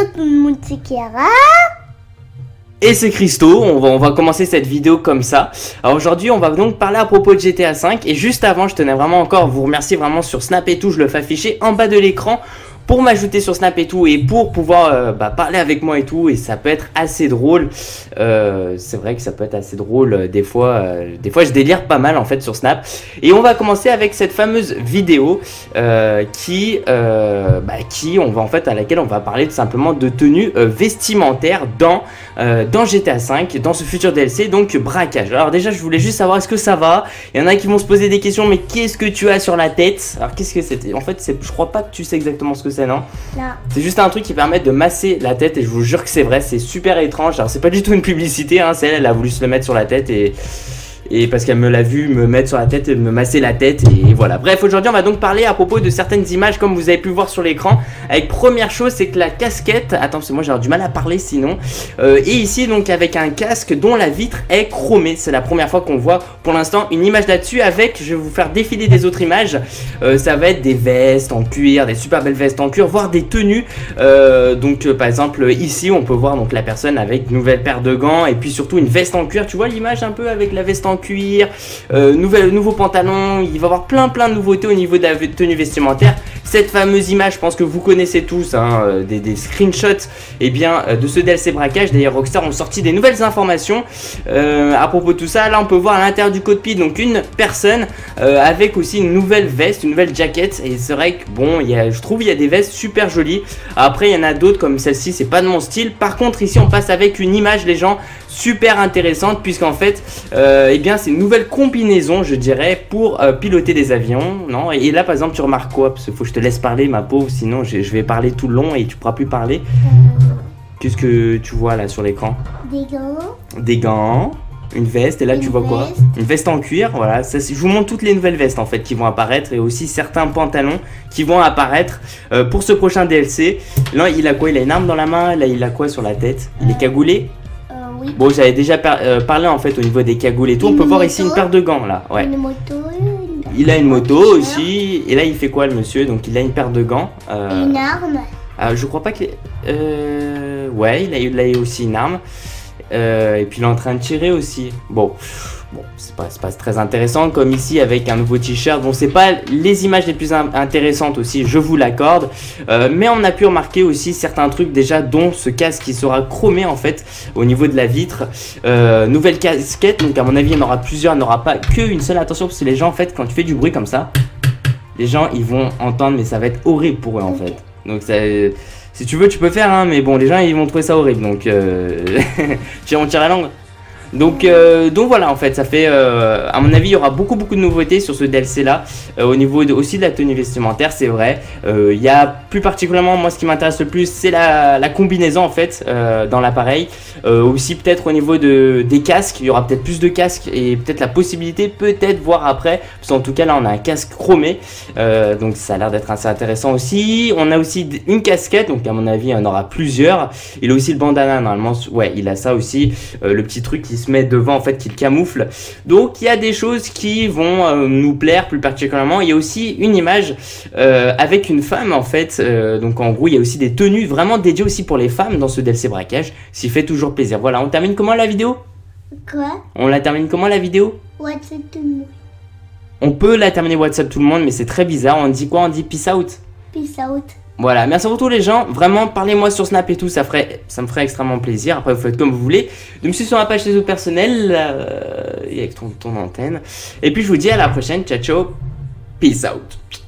tout le monde, c'est Chiara. Et c'est Christo, on va commencer cette vidéo comme ça. Alors aujourd'hui on va donc parler à propos de GTA 5. Et juste avant je tenais vraiment encore à vous remercier vraiment sur Snap et tout. Je le fais afficher en bas de l'écran pour m'ajouter sur Snap et tout, et pour pouvoir parler avec moi et tout, et ça peut être assez drôle. C'est vrai que ça peut être assez drôle, des fois je délire pas mal en fait sur Snap. Et on va commencer avec cette fameuse vidéo à laquelle on va parler tout simplement de tenue vestimentaire dans GTA 5, dans ce futur DLC, donc braquage. Alors déjà je voulais juste savoir, est-ce que ça va? Il y en a qui vont se poser des questions, mais qu'est-ce que tu as sur la tête? Alors qu'est-ce que c'était? En fait je crois pas que tu sais exactement ce que c'est. Non, c'est juste un truc qui permet de masser la tête, et je vous jure que c'est vrai, c'est super étrange. Alors c'est pas du tout une publicité, hein, elle a voulu se le mettre sur la tête et parce qu'elle me l'a vu me mettre sur la tête et me masser la tête, et voilà. Bref, aujourd'hui on va donc parler à propos de certaines images comme vous avez pu voir sur l'écran. Avec première chose, c'est que la casquette, attends, parce que moi j'ai du mal à parler sinon, et ici donc avec un casque dont la vitre est chromée. C'est la première fois qu'on voit pour l'instant une image là-dessus. Avec, je vais vous faire défiler des autres images. Ça va être des vestes en cuir, des super belles vestes en cuir, voire des tenues. Par exemple ici on peut voir donc la personne avec une nouvelle paire de gants, et puis surtout une veste en cuir. Tu vois l'image un peu avec la veste en cuir, nouveau pantalon. Il va y avoir plein de nouveautés au niveau de la tenue vestimentaire. Cette fameuse image, je pense que vous connaissez tous, hein, des screenshots de ce DLC braquage. D'ailleurs Rockstar ont sorti des nouvelles informations à propos de tout ça. Là on peut voir à l'intérieur du cockpit donc une personne avec aussi une nouvelle veste, une nouvelle jaquette. Et c'est vrai que bon, je trouve il y a des vestes super jolies. Après il y en a d'autres comme celle-ci, c'est pas de mon style. Par contre ici on passe avec une image, les gens, super intéressante, puisqu'en fait c'est une nouvelle combinaison, je dirais, pour piloter des avions, non? Et là par exemple tu remarques quoi? Parce qu'il faut que je te laisse parler, ma pauvre, sinon je vais parler tout le long et tu pourras plus parler. Qu'est-ce que tu vois là sur l'écran? Des gants. Des gants, une veste, et là tu vois quoi? Une veste en cuir. Voilà, ça, je vous montre toutes les nouvelles vestes en fait qui vont apparaître, et aussi certains pantalons qui vont apparaître pour ce prochain DLC. Là il a quoi? Il a une arme dans la main. Là il a quoi sur la tête? Il est cagoulé? Oui. Bon, j'avais déjà parlé en fait au niveau des cagoules et tout. On peut voir ici une paire de gants là. Ouais. Une moto. Il a une moto aussi. Et là il fait quoi le monsieur? Donc il a une paire de gants. Une arme. Je crois pas que... ouais, il a aussi une arme. Et puis il est en train de tirer aussi. Bon, c'est pas très intéressant comme ici avec un nouveau t-shirt. Bon, c'est pas les images les plus intéressantes aussi, je vous l'accorde. Mais on a pu remarquer aussi certains trucs déjà, dont ce casque qui sera chromé en fait au niveau de la vitre. Nouvelle casquette, donc à mon avis il y en aura plusieurs, il n'y aura pas qu'une seule. Attention, parce que les gens en fait, quand tu fais du bruit comme ça, les gens ils vont entendre, mais ça va être horrible pour eux en fait. Donc ça... Si tu veux, tu peux faire, hein, mais bon, les gens ils vont trouver ça horrible, donc on tire la langue. Donc voilà, en fait, ça fait, à mon avis, il y aura beaucoup de nouveautés sur ce DLC là, au niveau aussi de la tenue vestimentaire, c'est vrai. Il y a plus particulièrement, moi, ce qui m'intéresse le plus, c'est la combinaison en fait dans l'appareil. Aussi peut-être au niveau des casques, il y aura peut-être plus de casques, et peut-être la possibilité, peut-être voir après, parce qu'en tout cas là, on a un casque chromé, donc ça a l'air d'être assez intéressant aussi. On a aussi une casquette, donc à mon avis, il y en aura plusieurs. Il a aussi le bandana normalement, ouais, il a ça aussi, le petit truc qui se met devant en fait, qui le camoufle. Donc il y a des choses qui vont nous plaire plus particulièrement. Il y a aussi une image avec une femme en fait, donc en gros il y a aussi des tenues vraiment dédiées aussi pour les femmes dans ce DLC braquage, ce qui fait toujours plaisir. Voilà, on termine comment la vidéo? Quoi? On la termine comment la vidéo? WhatsApp tout le monde. On peut la terminer WhatsApp tout le monde, mais c'est très bizarre. On dit quoi? On dit peace out. Peace out. Voilà, merci à vous tous les gens, vraiment parlez-moi sur Snap et tout, ça me ferait extrêmement plaisir. Après vous faites comme vous voulez, de me suivre sur ma page Facebook personnelle et avec ton antenne. Et puis je vous dis à la prochaine, ciao ciao, peace out.